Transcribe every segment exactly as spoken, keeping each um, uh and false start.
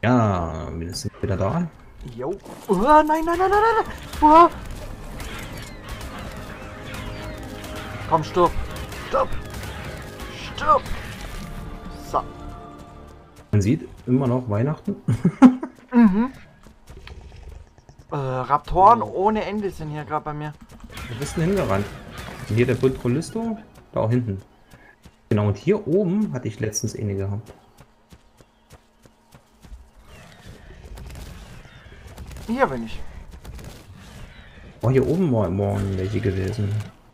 Ja, wir sind wieder da. Jo. Oh, nein, nein, nein, nein, nein. Oh. Komm, stopp. Stopp. Stopp. So. Man sieht immer noch Weihnachten. Mhm. Äh, Raptoren ohne Ende sind hier gerade bei mir. Wo bist du denn hingerannt? Hier der Buntrolisto, da auch hinten. Genau, und hier oben hatte ich letztens eine gehabt. Hier bin ich. Oh, hier oben war morgen welche gewesen.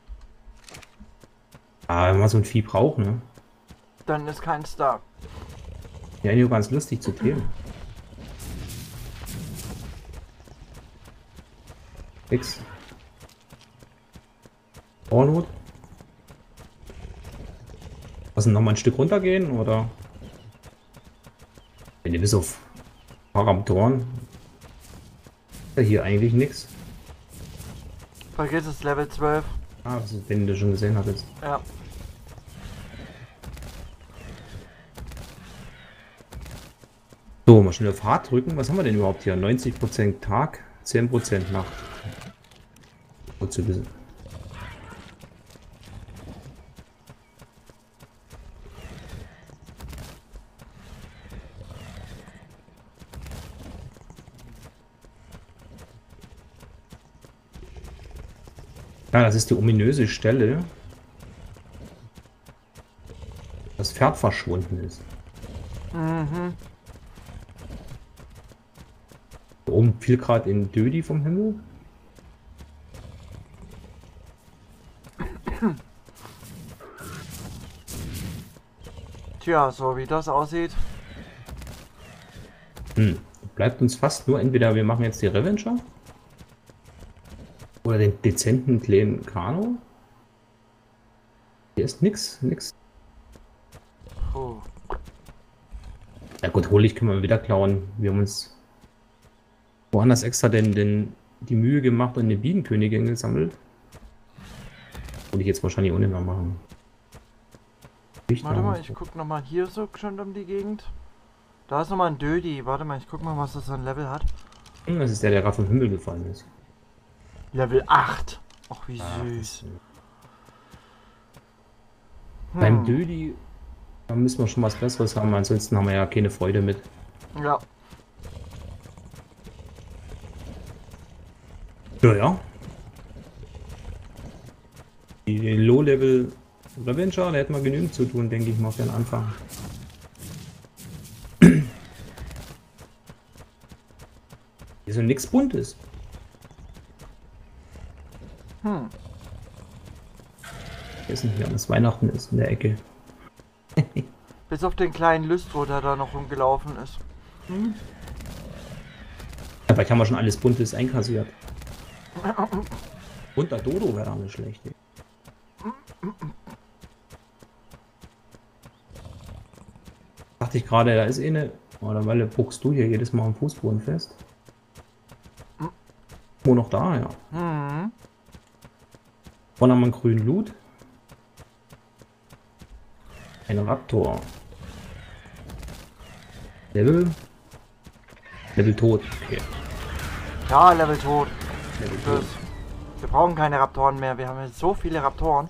Ah, wenn man so ein Vieh braucht, ne? Dann ist kein Star. Ja, nur ganz lustig zu themen. X. Download. Was denn, noch mal ein Stück runtergehen, oder? Wenn ihr bis auf Raptoren. Ja, hier eigentlich nichts. Vergiss es, Level zwölf. Ah, das ist, wenn du schon gesehen hattest. Ja. So, mal schnell auf Hard drücken. Was haben wir denn überhaupt hier? neunzig Prozent Tag, zehn Prozent Nacht. Gut zu wissen. Ja, das ist die ominöse Stelle. Das Pferd verschwunden ist. Mhm. Da oben fiel gerade in Dödi vom Himmel. Tja, so wie das aussieht. Hm. Bleibt uns fast nur entweder wir machen jetzt die Revenger oder den dezenten kleinen Kano. Hier ist nix, nix. Oh. Ja gut, Holig können wir wieder klauen. Wir haben uns woanders extra denn, denn die Mühe gemacht und eine Bienenkönigin gesammelt. Würde ich jetzt wahrscheinlich ohne mehr machen. Warte mal, ich guck noch mal hier so schon um die Gegend. Da ist noch mal ein Dödi. Warte mal, ich guck mal, was das für ein Level hat. Das ist der, der gerade vom Himmel gefallen ist. Level acht. Ach, wie Ah, süß. Hm. Beim Hm. Dödi, da müssen wir schon was Besseres haben, ansonsten haben wir ja keine Freude mit. Ja. Ja, ja. Die Low-Level Revenger, da hätten wir genügend zu tun, denke ich mal, für den Anfang. Hier so nichts Buntes. Hm. Hier ist nicht mehr, das Weihnachten ist in der Ecke. Bis auf den kleinen Lüstro, der da noch rumgelaufen ist. Hm. Aber ich haben wir schon alles Buntes einkassiert. Und der Dodo wäre auch nicht schlecht. Ey. Dachte ich gerade, da ist eh eine. Oder weil buchst du hier jedes Mal am Fußboden fest? Wo noch da, ja. Hm. Vorne haben wir einen grünen Loot. Ein Raptor. Level. Level tot. Okay. Ja, Level tot. Level Das, tot. wir brauchen keine Raptoren mehr. Wir haben jetzt so viele Raptoren.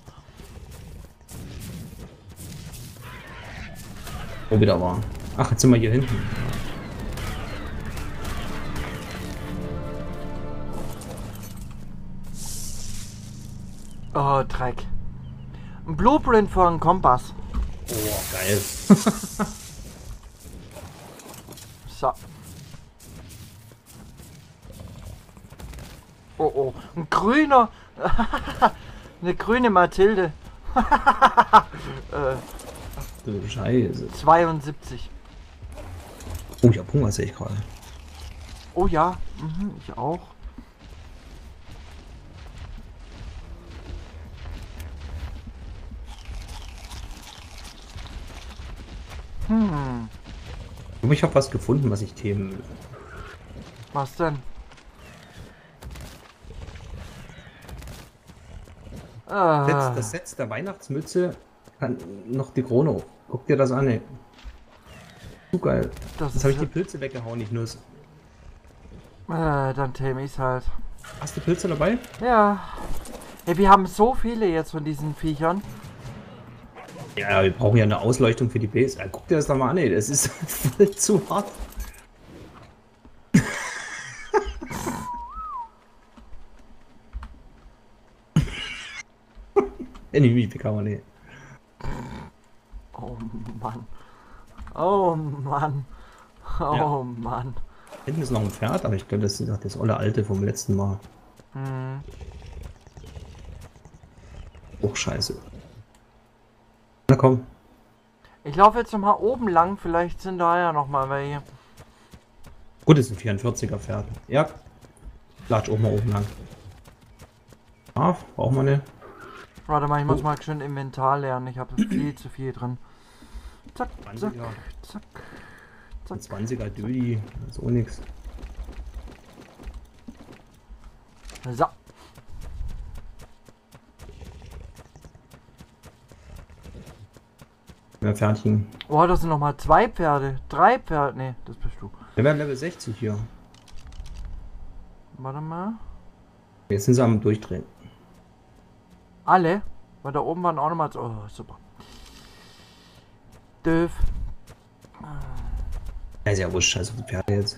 Wo wieder war. Ach, jetzt sind wir hier hinten. Oh, Dreck. Ein Blueprint für einen Kompass. Oh, geil. So. Oh, oh. Ein grüner. Eine grüne Mathilde. äh, Du Scheiße. zweiundsiebzig. Oh, ich hab Hunger, sehe ich gerade. Oh ja, mhm, ich auch. Hm, Aber ich habe was gefunden, was ich themen will. was denn? Ah, Das, das Set der Weihnachtsmütze kann noch die Krone. Guck dir das an, ey. Zu geil. Das Jetzt ist habe ich die Pilze weggehauen, nicht Nuss. Äh, dann tame ich's halt. Hast du Pilze dabei? Ja. Ey, wir haben so viele jetzt von diesen Viechern. Ja, wir brauchen ja eine Ausleuchtung für die Base. Ja, guck dir das doch mal an, ey. Das ist voll zu hart. Enemy kann man nicht. Oh Mann. Oh Mann. Oh Ja. Mann. Hinten ist noch ein Pferd, aber ich glaube, das ist doch das olle alte vom letzten Mal. Hm. Oh, scheiße. Na komm. Ich laufe jetzt noch mal oben lang, vielleicht sind da ja noch mal welche. Gut, das ist ein vierundvierziger Pferd. Ja. Latsch auch mal oben lang. Ah, brauchen wir eine. Warte mal, ich Oh. muss mal schön Inventar lernen. Ich habe viel zu viel drin. Zack, zack, zwanziger. zack, Ein zack. zwanziger Dödi. Das ist auch nix. So. Mehr Pferdchen. Oh, das sind noch mal zwei Pferde. Drei Pferde. Nee, das bist du. Wir werden Level sechzig hier. Warte mal. Jetzt sind sie am Durchdrehen. Alle? Weil da oben waren auch noch mal... Oh, super. Döf. Ja, ist ja wurscht, scheiß auf die Pferde jetzt.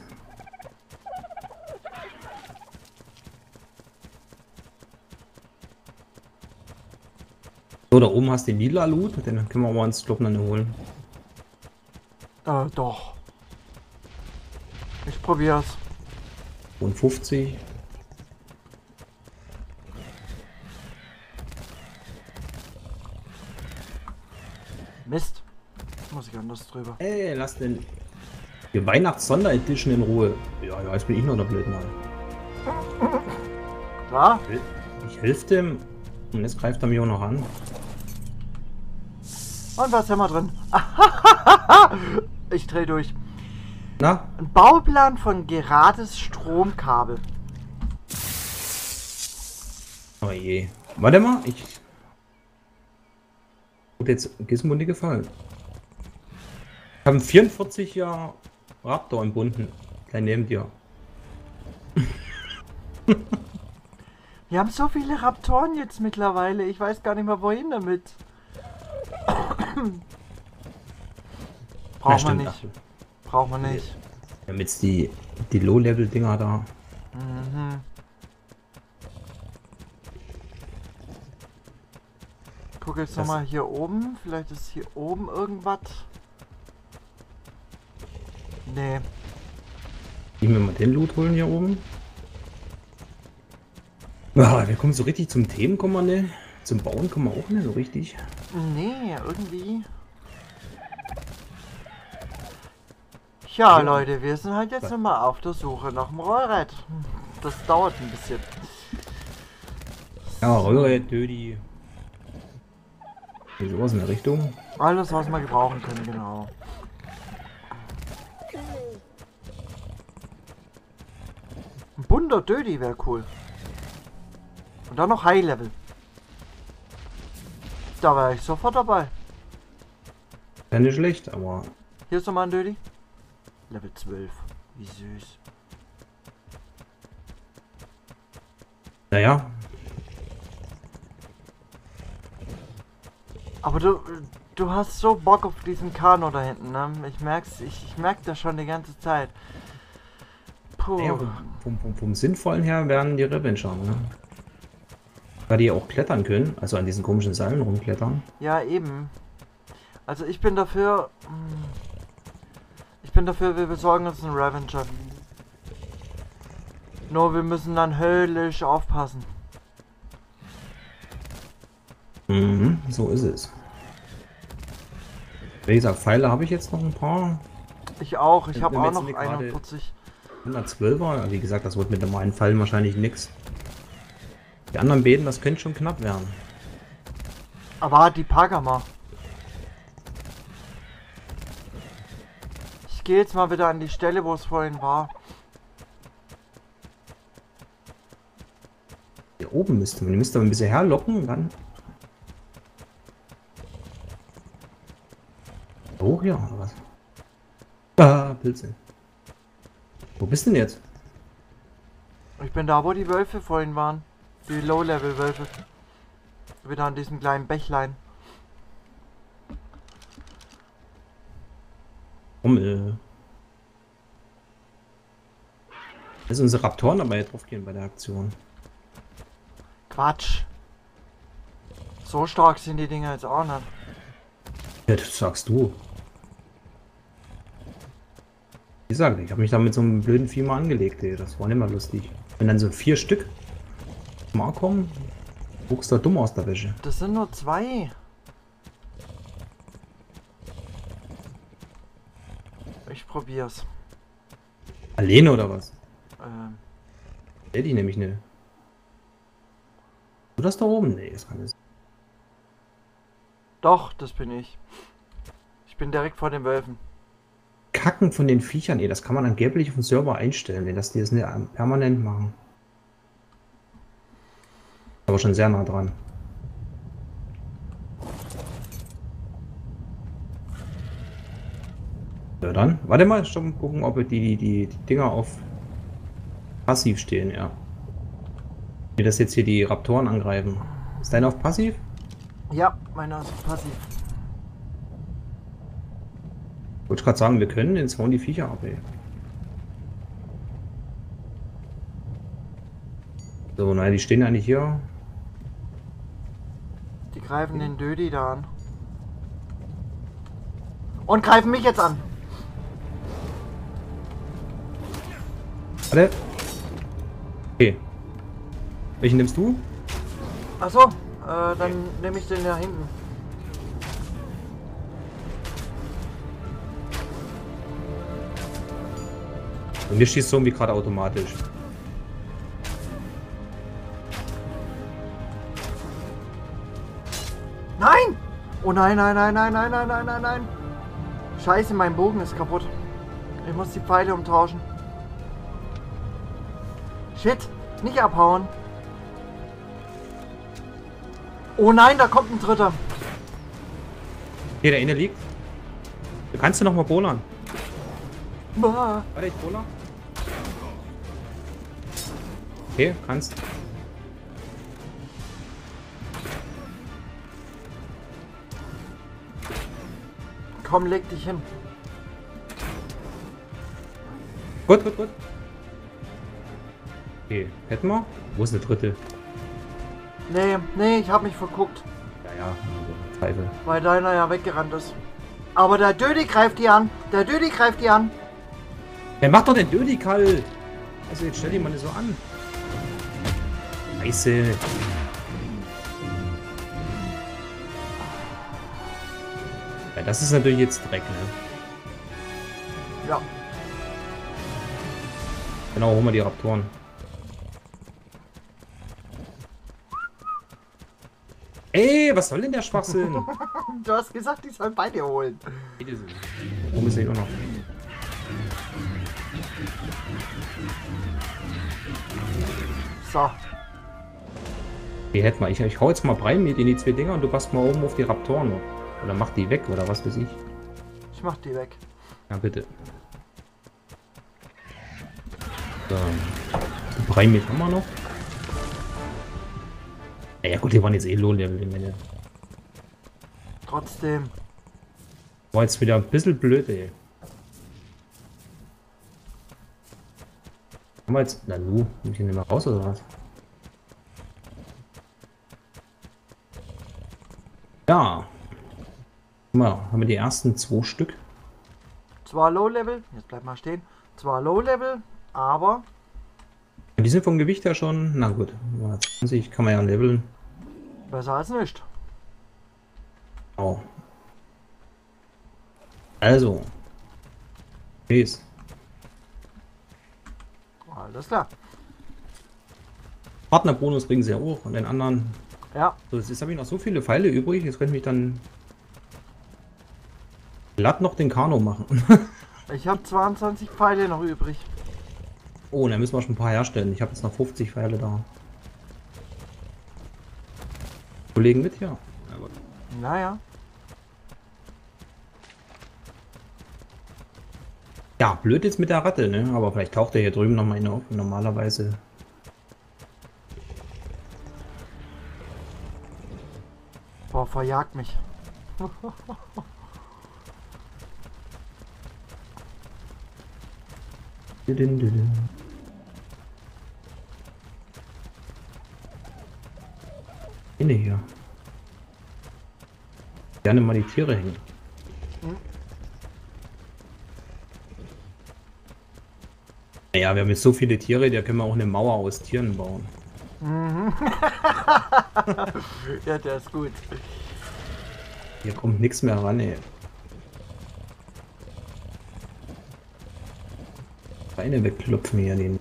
So, da oben hast du den lila Loot, den können wir uns, glaube ich, noch holen. Äh, doch. Ich probier's. Und fünfzig. Mist. Muss ich anders drüber. Ey, lass den die Weihnachts-Sonderedition in Ruhe. Ja, ja, jetzt bin ich noch der Blödmann. Klar? Ich helfe dem und jetzt greift er mich auch noch an. Und was haben wir drin? Ich dreh durch. Na? Ein Bauplan von gerades Stromkabel. Oh je. Warte mal, ich. Gut, jetzt Gizmo dir gefallen. Ich habe einen vierundvierziger Raptor im Bunten. Gleich neben dir. Wir haben so viele Raptoren jetzt mittlerweile. Ich weiß gar nicht mehr wohin damit. Braucht man nicht. Braucht man nicht. Damit die, die Low-Level-Dinger da. Mhm. Guck jetzt Das- nochmal hier oben. Vielleicht ist hier oben irgendwas. Nee. Ich mir mal den Loot holen hier oben. Ah, wir kommen so richtig zum Themen, kommen wir nicht. Zum Bauen kommen wir auch nicht so richtig. Nee, irgendwie. Ja, Ja. Leute, wir sind halt jetzt nochmal auf der Suche nach dem Rollrad. Das dauert ein bisschen. Ja, Röhre, Dödi. Hier sowas in der Richtung. Alles, was wir gebrauchen können, genau. Ein bunter Dödi wäre cool. Und dann noch High Level. Da wäre ich sofort dabei. Ja, nicht schlecht, aber Hier ist nochmal ein Dödi. Level zwölf. Wie süß. naja. Aber du, du hast so Bock auf diesen Kano da hinten, ne? Ich merk's, ich, ich merk das schon die ganze Zeit. Puh. naja vom, vom, vom, vom Sinnvollen her werden die Revenger, ne? Weil die auch klettern können, also an diesen komischen Seilen rumklettern. Ja, eben. Also ich bin dafür... hm, Ich bin dafür, wir besorgen uns einen Revenger. Nur wir müssen dann höllisch aufpassen. Mhm, so ist es. Wie gesagt, Pfeile habe ich jetzt noch ein paar. Ich auch, ich Wenn habe wir auch jetzt noch nicht gerade- einundvierzig. hundertzwölfer, wie gesagt, das wird mit dem einen Pfeil wahrscheinlich nix. Die anderen Beten, das könnte schon knapp werden. Aber die Pagama. Ich gehe jetzt mal wieder an die Stelle, wo es vorhin war. Hier oben müsste man, die müsste man ein bisschen herlocken und dann. Hoch, ja, oder was? Ah, Pilze. Wo bist du denn jetzt? Ich bin da, wo die Wölfe vorhin waren. Die Low-Level-Wölfe. Wieder an diesem kleinen Bächlein. Rummel. Lass unsere Raptoren aber jetzt drauf gehen bei der Aktion. Quatsch. So stark sind die Dinger jetzt auch nicht. Ja, das sagst du. Wie gesagt, ich habe mich da mit so einem blöden Vieh mal angelegt, ey. Das war nicht mal lustig. Wenn dann so vier Stück mal kommen, guckst du da dumm aus der Wäsche. Das sind nur zwei. Ich probier's. Alleine oder was? Ähm, Hätte ich nämlich nicht. Du das da oben? Nee, das kann nicht sein. doch, das bin ich. Ich bin direkt vor den Wölfen. Kacken von den Viechern, ey, das kann man angeblich auf dem Server einstellen, ey, dass die das nicht permanent machen. Aber schon sehr nah dran. Ja, dann. Warte mal, stopp, gucken, ob die, die, die Dinger auf passiv stehen, ja. Wie das jetzt hier die Raptoren angreifen. Ist deiner auf passiv? Ja, meiner ist passiv. Wollte ich gerade sagen, wir können den hauen die Viecher ab, ey. So, nein, die stehen eigentlich hier. Die greifen den Dödi da an. Und greifen mich jetzt an. Warte. Okay. Welchen nimmst du? Achso, äh, dann nehme ich den da hinten. Und mir schießt so irgendwie gerade automatisch. Nein! Oh nein, nein, nein, nein, nein, nein, nein, nein, nein. Scheiße, mein Bogen ist kaputt. Ich muss die Pfeile umtauschen. Shit, nicht abhauen. Oh nein, da kommt ein dritter. Hier, der eine liegt. Du kannst du noch mal bowlern. Bah. Warte, ich bowler. Okay, kannst. Komm, leg dich hin. Gut, gut, gut. Okay, hätten wir? Wo ist der dritte? Nee, nee, ich hab mich verguckt. Ja, ja, also, Zweifel. Weil deiner ja weggerannt ist. Aber der Dödi greift die an. Der Dödi greift die an. Wer macht doch den Dödi kalt? Also jetzt stell die mal nicht so an. Scheiße. Ja, das ist natürlich jetzt Dreck, ne? Ja. Genau, holen wir die Raptoren. Ey, was soll denn der Schwachsinn? Du hast gesagt, ich soll bei dir holen. Warum ist er auch noch? So. Die hätten wir. Ich, ich hau jetzt mal rein mit in die zwei Dinger und du passt mal oben auf die Raptoren noch. Oder mach die weg oder was weiß ich. Ich mach die weg. Ja, bitte. So. Brei mit haben wir noch. Ja gut, die waren jetzt eh Low-Level, die Menge. Trotzdem. War jetzt wieder ein bisschen blöd, ey. Haben wir jetzt... Na nu, muss ich hier nicht mehr raus oder was? Ja. Guck mal, haben wir die ersten zwei Stück. Zwar Low-Level, jetzt bleib mal stehen. Zwar Low-Level, aber... Die sind vom Gewicht her schon... Na gut, zwanzig kann man ja leveln. Besser als nicht. Oh. Also. Peace. Alles klar. Partnerbonus bringen sie ja auch und den anderen. Ja. So, jetzt habe ich noch so viele Pfeile übrig. Jetzt könnte ich mich dann glatt noch den Kano machen. Ich habe zweiundzwanzig Pfeile noch übrig. Oh, dann müssen wir schon ein paar herstellen. Ich habe jetzt noch fünfzig Pfeile da. Kollegen mit, ja. Ja, gut. Naja. Ja, blöd jetzt mit der Ratte, ne? Aber vielleicht taucht er hier drüben noch mal eine auf. Normalerweise. Boah, verjagt mich. Inne hier. Gerne mal die Tiere hängen. Hm? Naja, wir haben jetzt so viele Tiere, da können wir auch eine Mauer aus Tieren bauen. Mhm. Ja, der ist gut. Hier kommt nichts mehr ran, ey. Beine wegklopfen hier den.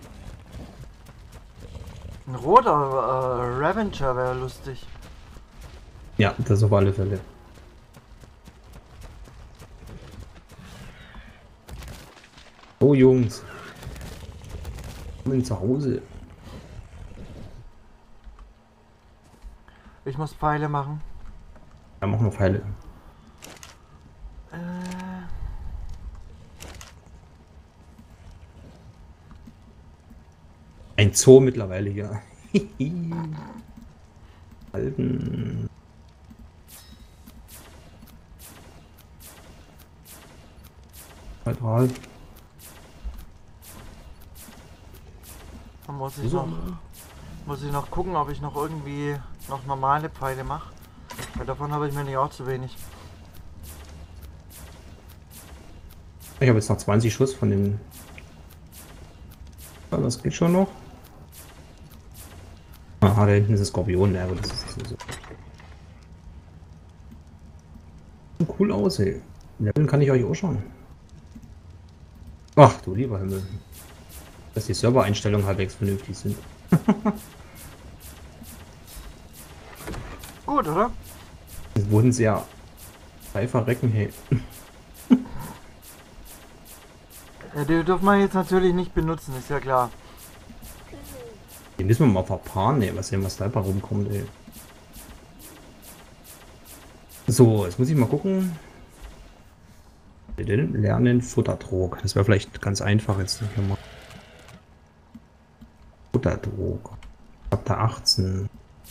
Ein roter äh, Ravager wäre lustig. Ja, das auf alle Fälle. So, Jungs. Kommen zu Hause. Ich muss Pfeile machen. Ja, machen wir Pfeile. Äh, Ein Zoo mittlerweile hier. Alten. Quadrat. da muss ich noch, muss ich noch gucken, ob ich noch irgendwie noch normale Pfeile mache. Weil davon habe ich mir nicht auch zu wenig. Ich habe jetzt noch zwanzig Schuss von den. Ja, das geht schon noch. Aha, da hinten ist ein Skorpion. Ja, aber das ist so. Sieht cool aus, ey. Leveln kann ich euch auch schon. Ach du lieber Himmel. Dass die Servereinstellungen halbwegs vernünftig sind. Gut, oder? Es wurden sehr frei verrecken, hey. Ja, die dürfen wir jetzt natürlich nicht benutzen, ist ja klar. Den müssen wir mal verpaaren, ey. Was sehen, was da bei rumkommt, ey. So, jetzt muss ich mal gucken. Lernen Futterdruck. Das wäre vielleicht ganz einfach jetzt hier mal. Futterdruck. Chapter achtzehn.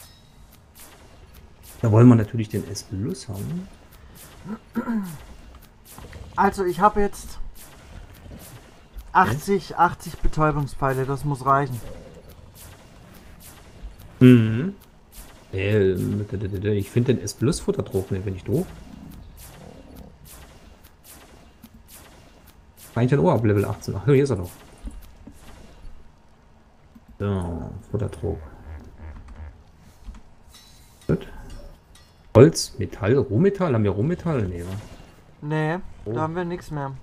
Da wollen wir natürlich den S Plus haben. Also ich habe jetzt achtzig, achtzig Betäubungspfeile, das muss reichen. Mhm. Äh, ich finde den S Plus Futterdruck, ne, bin ich doof. Eigentlich dann auch ab Level achtzehn. Ach, hier ist er doch. So, Futterdruck. Gut. Holz, Metall, Rohmetall. Haben wir Rohmetall? Nee, wa? Nee, Oh. da haben wir nichts mehr.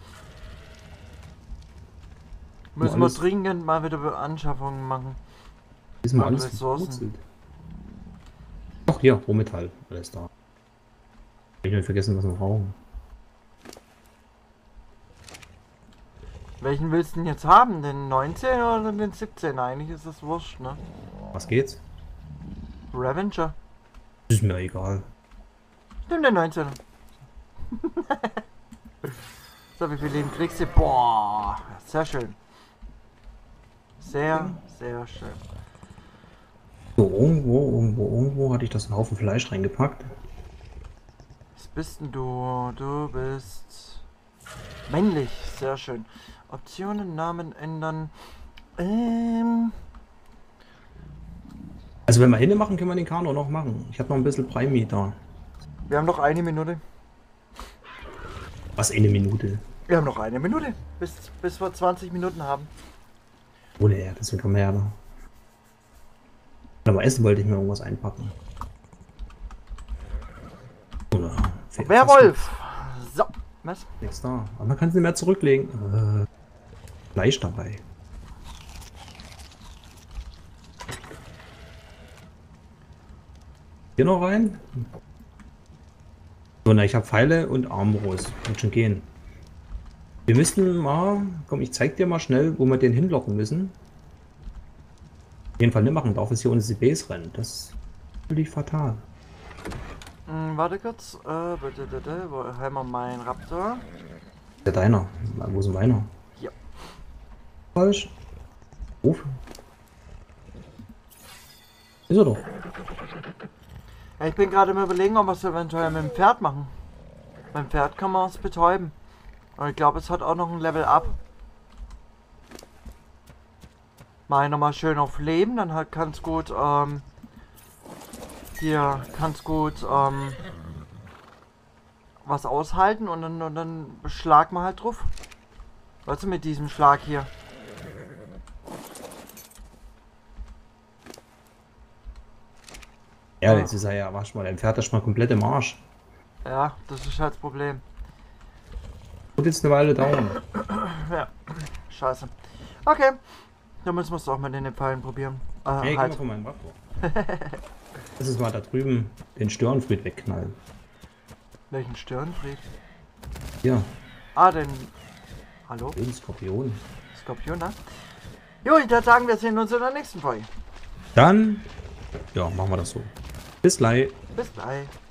Müssen alles- wir dringend mal wieder Anschaffungen machen. Ist mal An alles Ressourcen. verwurzelt. Ach, hier, Rohmetall. Alles da. Hab ich nicht vergessen, was wir brauchen. Welchen willst du denn jetzt haben? Den neunzehn oder den siebzehn? Eigentlich ist das wurscht, ne? Was geht's? Ravager. Ist mir egal. Nimm den neunzehn. So, wie viel Leben kriegst du? Boah, sehr schön. Sehr, sehr schön. So, irgendwo, irgendwo, irgendwo hatte ich das einen Haufen Fleisch reingepackt. Was bist denn du? Du bist männlich. Sehr schön. Optionen, Namen ändern. Ähm. Also wenn wir Hände machen, können wir den Kano noch machen. Ich habe noch ein bisschen Primate da. Wir haben noch eine Minute. Was, eine Minute? Wir haben noch eine Minute. Bis, bis wir zwanzig Minuten haben. Ohne er, deswegen kann man ja da. Aber essen wollte ich mir irgendwas einpacken. Oder fehlt Werwolf. So. Was? fast Nichts da. Aber man kann es nicht mehr zurücklegen. Äh, Fleisch dabei. Hier noch rein. So, na, ich habe Pfeile und Armbrust. Wird schon gehen. Wir müssten mal, komm, ich zeig dir mal schnell, wo wir den hinlocken müssen. Auf jeden Fall nicht machen darf, ist hier uns die Base rennen. Das ist natürlich fatal. Hm, warte kurz. Äh, bitte, bitte. Wo haben wir meinen Raptor? Der deiner. Wo ist denn meiner? Ja. Falsch. Ruf. Ist er doch. Ja, ich bin gerade im Überlegen, ob wir es eventuell mit dem Pferd machen. Beim Pferd kann man es betäuben. Und ich glaube, es hat auch noch ein Level Up. Mal nochmal schön auf Leben, dann halt kann's gut, ähm, hier kann's gut, ähm, was aushalten und dann, und dann schlag mal halt drauf. Weißt du, mit diesem Schlag hier. Ja, jetzt ist er ja, wasch mal, dein Pferd ist mal komplett im Arsch. Ja, das ist halt das Problem. Und jetzt eine Weile dauern. Ja, scheiße. Okay, dann müssen wir es auch mit den Pfeilen probieren. Äh, Hey, halt. komm mal von meinem Traktor. Lass uns mal da drüben den Störenfried wegknallen. Welchen Störenfried? Hier, Ah, den... Hallo? den Skorpion. Skorpion, ne? Jo, ich würde sagen, wir sehen uns in der nächsten Folge. Dann, ja, machen wir das so. Bis gleich. Bis gleich.